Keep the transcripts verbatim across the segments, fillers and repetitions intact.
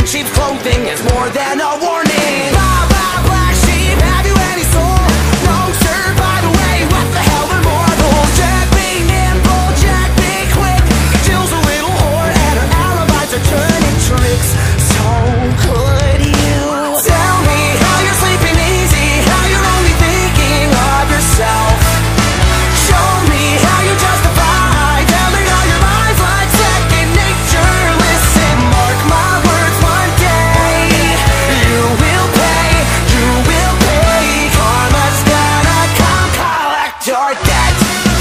in cheap clothing is more than a warning. Blah, blah, black sheep, have you any soul? No, sir, by the way, what the hell are mortals? Jack be nimble, Jack be quick. Jill's a little whore and her alibis are turning tricks. So could you tell me how you're sleeping easy, how you're only thinking of yourself? Show me how you justify telling all your lies like second nature. Listen, mark my words, one day you will pay, you will pay. Karma's gonna come collect your debt.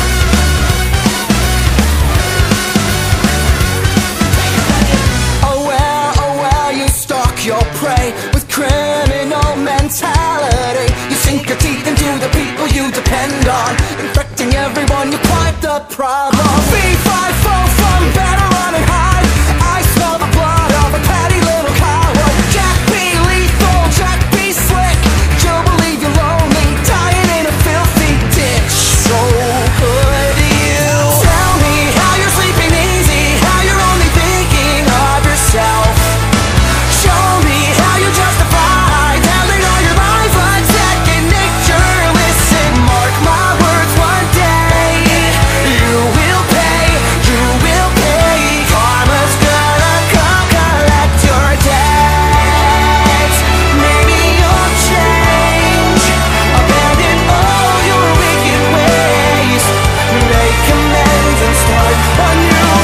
Oh well, oh well, you stalk your prey with criminal mentality. You sink your teeth into the people you depend on, infecting everyone, you quite the problem. B five four from better run and hide. I smell the blood of a petty little coward. Jack be lethal, Jack be slick. You'll believe you're lonely, dying in a filthy ditch. So could you tell me how you're sleeping easy, how you're only thinking of yourself? Show me how you justify telling all your lies like second nature. Listen, mark my words, one day you will pay, you will pay. Karma's gonna come collect your debt. Maybe you'll change, abandon all your wicked ways, make amends and start anew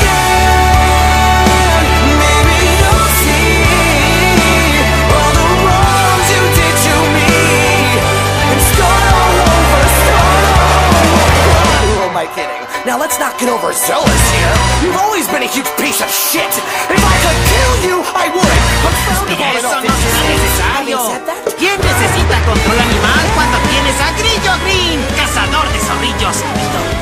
again. Maybe you'll see all the wrongs you did to me and start all over, start all over. Who am I kidding? Now let's not get overzealous here. You've always been a huge piece of shit. If I could kill you, I would. I'm proud of all Eso enough no será necesario. ¿Quién necesita control animal cuando tienes a Grillo Green, cazador de zorrillos?